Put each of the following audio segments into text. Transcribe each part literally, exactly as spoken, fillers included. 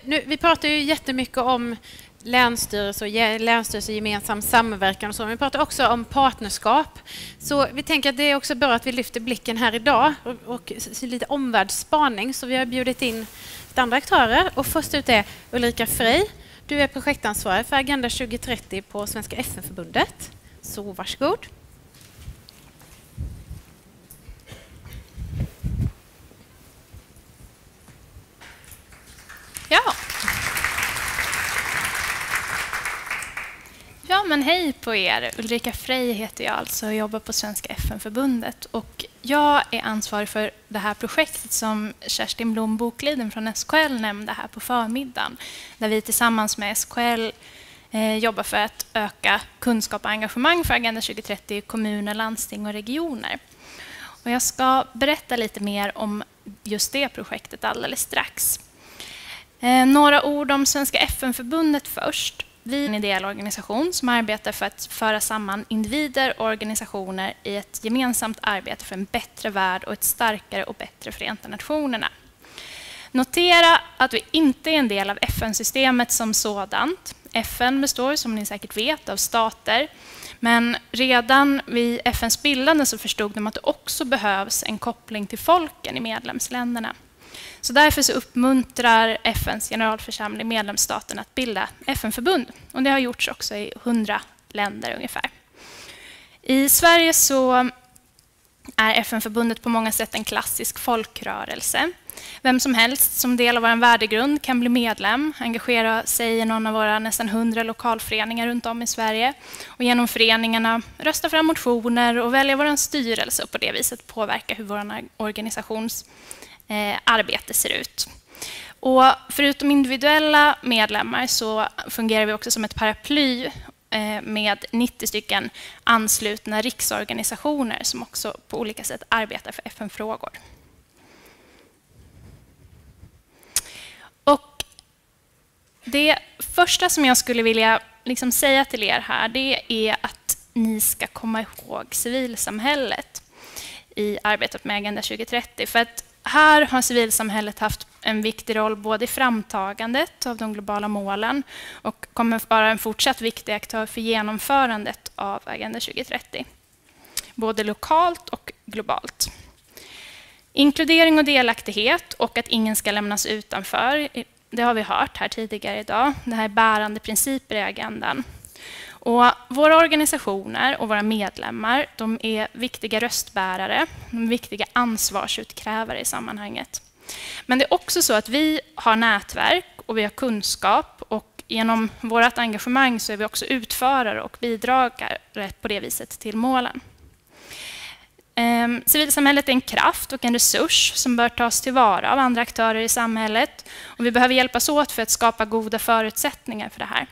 nu, vi pratar ju jättemycket om länsstyrelse och länsstyrelse gemensam samverkan och så. Men vi pratar också om partnerskap. Så vi tänker att det är också bra att vi lyfter blicken här idag och, och lite omvärldsspaning. Så vi har bjudit in andra aktörer. Och först ut är Ulrika Frey. Du är projektansvarig för Agenda tjugo trettio på Svenska F N-förbundet. Så varsågod. Ja. Ja, men hej på er. Ulrika Frey heter jag alltså och jobbar på Svenska F N-förbundet. Och jag är ansvarig för det här projektet som Kerstin Blom Bokliden från S K L nämnde här på förmiddagen. Där vi tillsammans med S K L eh, jobbar för att öka kunskap och engagemang för Agenda tjugo trettio i kommuner, landsting och regioner. Och jag ska berätta lite mer om just det projektet alldeles strax. Eh, några ord om Svenska F N-förbundet först. Vi är en ideell organisation som arbetar för att föra samman individer och organisationer i ett gemensamt arbete för en bättre värld och ett starkare och bättre Förenta nationerna. Notera att vi inte är en del av F N-systemet som sådant. F N består, som ni säkert vet, av stater. Men redan vid F N:s bildande så förstod de att det också behövs en koppling till folken i medlemsländerna. Så därför så uppmuntrar F N:s generalförsamling medlemsstaterna att bilda F N-förbund. Och det har gjorts också i hundra länder ungefär. I Sverige så är F N-förbundet på många sätt en klassisk folkrörelse. Vem som helst som del av vår värdegrund kan bli medlem, engagera sig i någon av våra nästan hundra lokalföreningar runt om i Sverige och genom föreningarna rösta fram motioner och välja vår styrelse och på det viset påverka hur vår organisations eh, arbete ser ut. Och förutom individuella medlemmar så fungerar vi också som ett paraply eh, med nittio stycken anslutna riksorganisationer som också på olika sätt arbetar för F N-frågor. Och det första som jag skulle vilja liksom säga till er här, det är att ni ska komma ihåg civilsamhället i arbetet med Agenda tjugo trettio. För att här har civilsamhället haft en viktig roll både i framtagandet av de globala målen och kommer vara en fortsatt viktig aktör för genomförandet av Agenda tjugo trettio. Både lokalt och globalt. Inkludering och delaktighet och att ingen ska lämnas utanför, det har vi hört här tidigare idag. Det här är bärande principer i agendan. Och våra organisationer och våra medlemmar, de är viktiga röstbärare, de är viktiga ansvarsutkrävare i sammanhanget. Men det är också så att vi har nätverk och vi har kunskap och genom vårt engagemang så är vi också utförare och bidragare på det viset till målen. Civilsamhället är en kraft och en resurs som bör tas tillvara av andra aktörer i samhället. Och vi behöver hjälpas åt för att skapa goda förutsättningar för det här.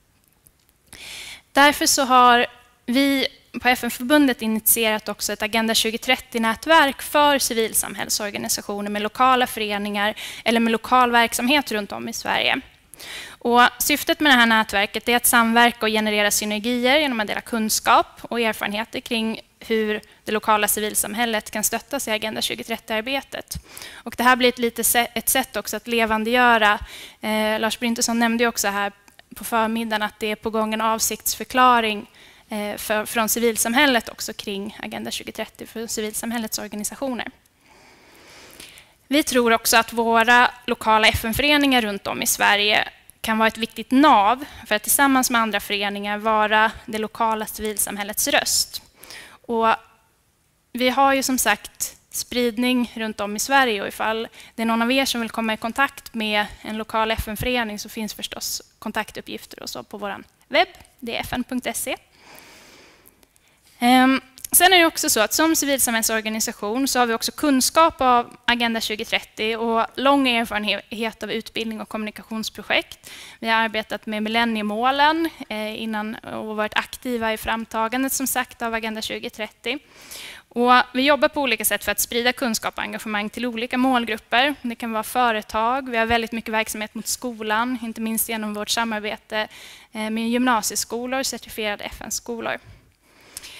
Därför så har vi på F N-förbundet initierat också ett Agenda tjugo trettio-nätverk för civilsamhällsorganisationer med lokala föreningar eller med lokal verksamhet runt om i Sverige. Och syftet med det här nätverket är att samverka och generera synergier genom att dela kunskap och erfarenheter kring hur det lokala civilsamhället kan stöttas i Agenda tjugo trettio-arbetet. Och det här blir ett, lite ett sätt också att levandegöra. Eh, Lars Bryntesson nämnde också här på förmiddagen att det är på gång en avsiktsförklaring eh, för, från civilsamhället också kring Agenda tjugo trettio för civilsamhällets organisationer. Vi tror också att våra lokala F N-föreningar runt om i Sverige kan vara ett viktigt nav för att tillsammans med andra föreningar vara det lokala civilsamhällets röst. Och vi har ju som sagt spridning runt om i Sverige och ifall det är någon av er som vill komma i kontakt med en lokal F N-förening så finns förstås kontaktuppgifter och så på vår webb, det är f n punkt se. Um, Sen är det också så att som civilsamhällsorganisation så har vi också kunskap av Agenda tjugo trettio och lång erfarenhet av utbildning och kommunikationsprojekt. Vi har arbetat med millenniemålen innan och varit aktiva i framtagandet som sagt av Agenda tjugo trettio. Och vi jobbar på olika sätt för att sprida kunskap och engagemang till olika målgrupper. Det kan vara företag, vi har väldigt mycket verksamhet mot skolan, inte minst genom vårt samarbete med gymnasieskolor, certifierade F N-skolor.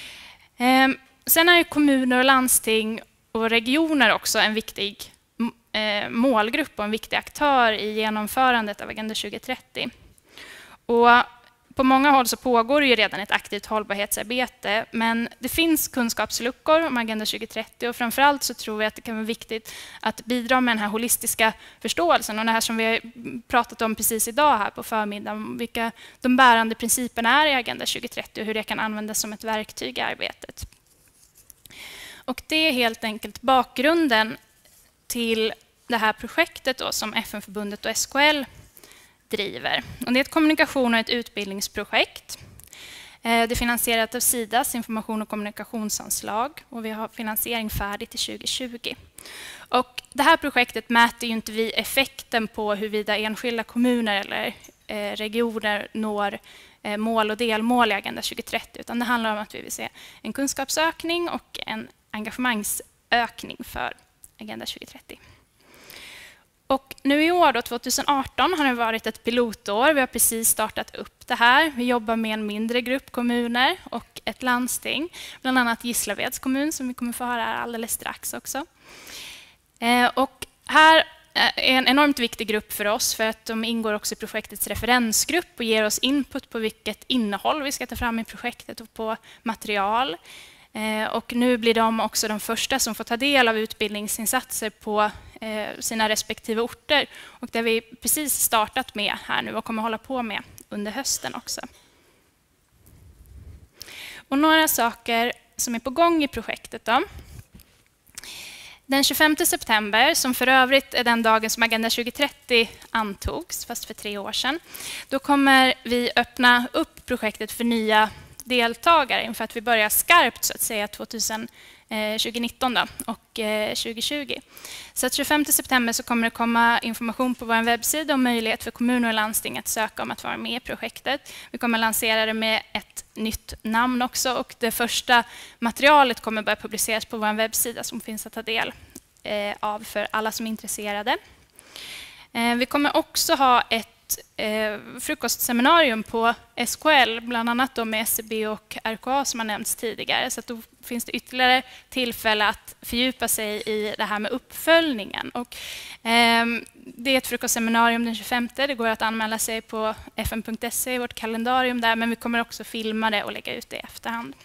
Sen är kommuner och landsting och regioner också en viktig eh, målgrupp och en viktig aktör i genomförandet av Agenda tjugo trettio. Och på många håll så pågår det ju redan ett aktivt hållbarhetsarbete, men det finns kunskapsluckor om Agenda tjugo trettio och framförallt så tror jag att det kan vara viktigt att bidra med den här holistiska förståelsen och det här som vi har pratat om precis idag här på förmiddagen, vilka de bärande principerna är i Agenda tjugo trettio och hur det kan användas som ett verktyg i arbetet. Och det är helt enkelt bakgrunden till det här projektet då, som F N-förbundet och S K L driver. Och det är ett kommunikation och ett utbildningsprojekt. Det är finansierat av Sidas information- och kommunikationsanslag och vi har finansiering färdig till tjugo tjugo. Och det här projektet mäter ju inte vi effekten på huruvida enskilda kommuner eller regioner når mål och delmål i Agenda tjugo trettio, utan det handlar om att vi vill se en kunskapsökning och en engagemangsökning för Agenda tjugo trettio. Och nu i år, då, tjugoarton, har det varit ett pilotår. Vi har precis startat upp det här. Vi jobbar med en mindre grupp kommuner och ett landsting. Bland annat Gislaveds kommun som vi kommer få höra alldeles strax också. Eh, och här är en enormt viktig grupp för oss för att de ingår också i projektets referensgrupp och ger oss input på vilket innehåll vi ska ta fram i projektet och på material. Och nu blir de också de första som får ta del av utbildningsinsatser på sina respektive orter. Och det har vi precis startat med här nu och kommer hålla på med under hösten också. Och några saker som är på gång i projektet då. Den tjugofemte september, som för övrigt är den dagen som Agenda tjugo trettio antogs, fast för tre år sedan, då kommer vi öppna upp projektet för nya deltagare inför att vi börjar skarpt så att säga tjugonitton då, och tjugo tjugo. Så att tjugofemte september så kommer det komma information på vår webbsida om möjlighet för kommuner och landsting att söka om att vara med i projektet. Vi kommer lansera det med ett nytt namn också och det första materialet kommer börja publiceras på vår webbsida som finns att ta del av för alla som är intresserade. Vi kommer också ha ett Eh, frukostseminarium på S K L, bland annat då med S C B och R K A som har nämnts tidigare. Så att då finns det ytterligare tillfälle att fördjupa sig i det här med uppföljningen. Och, eh, det är ett frukostseminarium den tjugofemte. Det går att anmäla sig på f n punkt se i vårt kalendarium där, men vi kommer också filma det och lägga ut det i efterhand.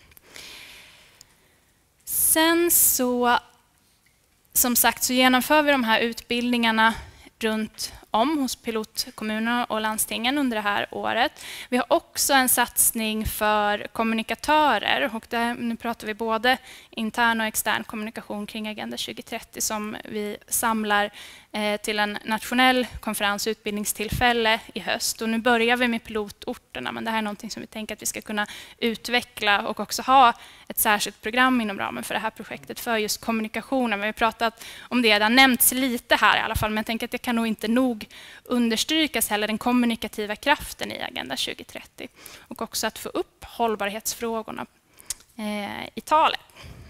Sen så, som sagt, så genomför vi de här utbildningarna runt om hos pilotkommunerna och landstingen under det här året. Vi har också en satsning för kommunikatörer och där, nu pratar vi både intern och extern kommunikation kring Agenda tjugo trettio som vi samlar eh, till en nationell konferens och utbildningstillfälle i höst. Och nu börjar vi med pilotorterna, men det här är någonting som vi tänker att vi ska kunna utveckla och också ha ett särskilt program inom ramen för det här projektet för just kommunikationen. Vi har pratat om det, det har nämnts lite här i alla fall, men jag tänker att det kan nog inte nog understrykas heller den kommunikativa kraften i Agenda tjugo trettio och också att få upp hållbarhetsfrågorna eh, i talet.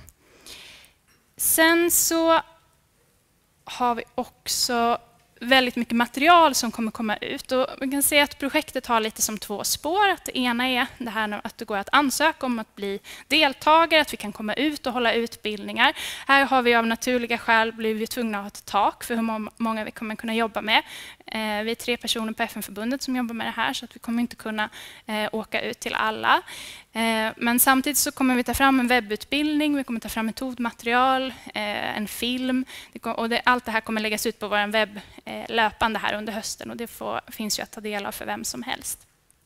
Sen så har vi också väldigt mycket material som kommer komma ut. Och man kan se att projektet har lite som två spår. Att det ena är det här att det går att ansöka om att bli deltagare, att vi kan komma ut och hålla utbildningar. Här har vi av naturliga skäl blivit tvungna att ha ett tak för hur många vi kommer kunna jobba med. Vi är tre personer på F N-förbundet som jobbar med det här så att vi kommer inte kunna åka ut till alla. Men samtidigt så kommer vi ta fram en webbutbildning, vi kommer ta fram metodmaterial, en film och det, allt det här kommer läggas ut på vår webb löpande här under hösten och det får, finns ju att ta del av för vem som helst.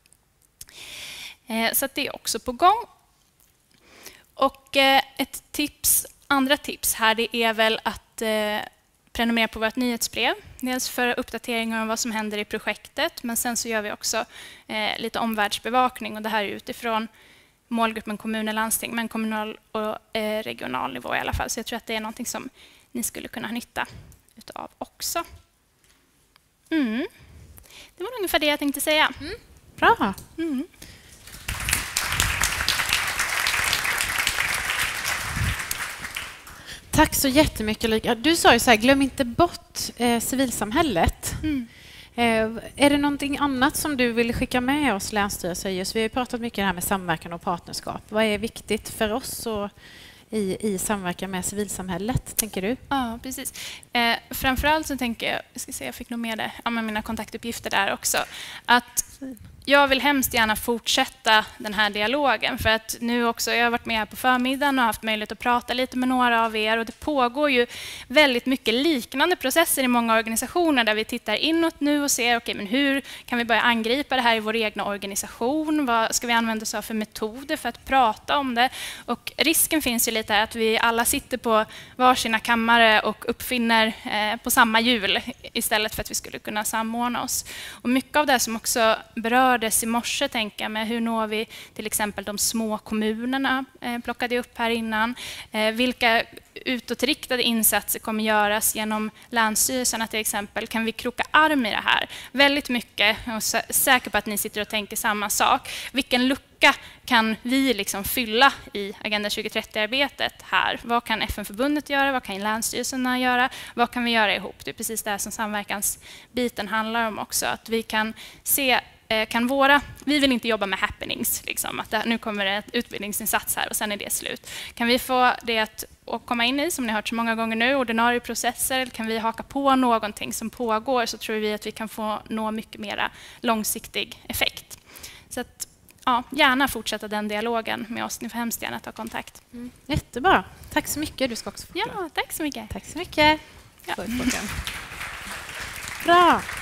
Så att det är också på gång. Och ett tips, andra tips här det är väl att prenumerera på vårt nyhetsbrev. Dels för uppdateringar om vad som händer i projektet, men sen så gör vi också eh, lite omvärldsbevakning och det här är utifrån målgruppen kommun och landsting, men kommunal och eh, regional nivå i alla fall. Så jag tror att det är någonting som ni skulle kunna ha nytta utav också. Mm. Det var ungefär det jag tänkte säga. Mm. Bra. Mm. Tack så jättemycket, Ulrika. Du sa ju så här, glöm inte bort eh, civilsamhället. Mm. Eh, är det någonting annat som du vill skicka med oss länsstyrelser? Just, vi har ju pratat mycket här med samverkan och partnerskap. Vad är viktigt för oss och, i, i samverkan med civilsamhället, tänker du? Ja, precis. Eh, framförallt så tänker jag, jag ska se, jag fick nog med det, ja, med mina kontaktuppgifter där också, att jag vill hemskt gärna fortsätta den här dialogen, för att nu också, jag har varit med här på förmiddagen och haft möjlighet att prata lite med några av er, och det pågår ju väldigt mycket liknande processer i många organisationer där vi tittar inåt nu och ser, okej, men hur kan vi börja angripa det här i vår egna organisation? Vad ska vi använda oss av för metoder för att prata om det? Och risken finns ju lite här att vi alla sitter på varsina kammare och uppfinner eh, på samma hjul istället för att vi skulle kunna samordna oss. Och mycket av det som också berör i morse, tänka med hur når vi till exempel de små kommunerna, eh, plockade jag upp här innan. Eh, vilka utåtriktade insatser kommer göras genom länsstyrelserna till exempel? Kan vi kroka arm i det här? Väldigt mycket, jag är säker på att ni sitter och tänker samma sak. Vilken lucka kan vi liksom fylla i Agenda tjugo trettio-arbetet här? Vad kan F N-förbundet göra? Vad kan länsstyrelserna göra? Vad kan vi göra ihop? Det är precis det här som samverkansbiten handlar om också. Att vi kan se Kan våra, vi vill inte jobba med happenings, liksom, att det, nu kommer det ett utbildningsinsats här och sen är det slut. Kan vi få det att, att komma in i, som ni har hört så många gånger nu, ordinarie processer, eller kan vi haka på någonting som pågår, så tror vi att vi kan få nå mycket mera långsiktig effekt. Så att, ja, gärna fortsätta den dialogen med oss. Ni får hemskt gärna ta kontakt. Mm. Jättebra. Tack så mycket. Du ska också få Ja, tack så mycket. Tack så mycket. Ja. Bra.